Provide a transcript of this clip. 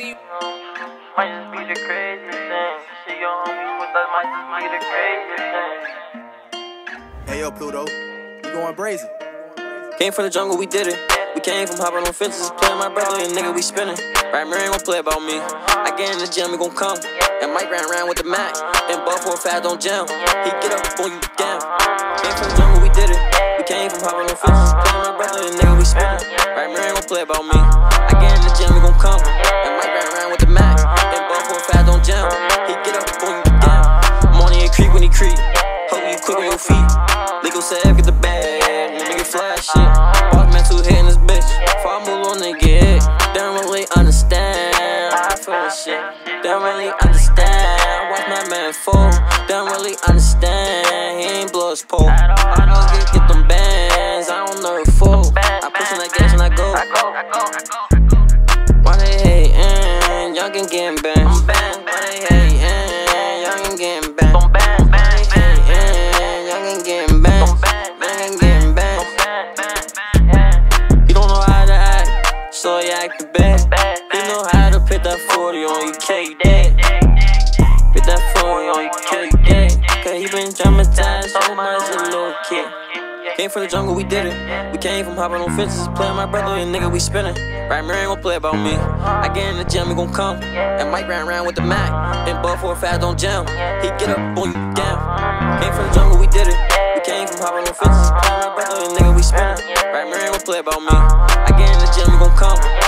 Might just be the craziest thing. See your homies with us might just be the craziest thing. Hey yo, Pluto, you going brazen? Came from the jungle, we did it. We came from hopping on fences, playing my brother and nigga, we spinning. Right, Mary ain't gon' play about me. I get in the gym, he gon' come. And Mike ran around with the Mac. And Buff for a fat don't jam. He get up on you down. Came from the jungle, we did it. We came from hopping on fences, playing my brother and nigga, we spinning. Right, Mary ain't gon' play about me. I get in the gym, he gon' come. And Mike ran around with the Mac. And Buff for a fat don't jam. He get up on you down. Money ain't creep when he creep. Hope you quick on your feet. Legal said, get the bag. Nigga flash shit. Boss man too hitting this bitch. Before I move on, nigga hit. They don't really understand. I feel this shit. They don't really understand. Watch my man fall. They don't really understand. He ain't blow his pole. I know get them bands. I don't know the fool. I push on that gas and I go. Why they hatin'? Y'all can get banned. Why they hatin'? Y'all can get banned. So he actin' bad. He know how to put that 40 on you, kill you dead. Put that 40 on you, kill you dead. Cause he been traumatized so much as a little kid. Came from the jungle, we did it. We came from hopping on fences, playing my brother and nigga, we spinning. Right, Mary ain't gon' play about me. I get in the gym, he gon' come. And Mike ran around with the Mac. And Buff for a fat don't jam. He get up on you down. Came from the jungle, we did it. We came from hopping on fences, playing my brother and nigga, we spinning. Right, Mary ain't gon' play about me. I get in the gym, he gon' come.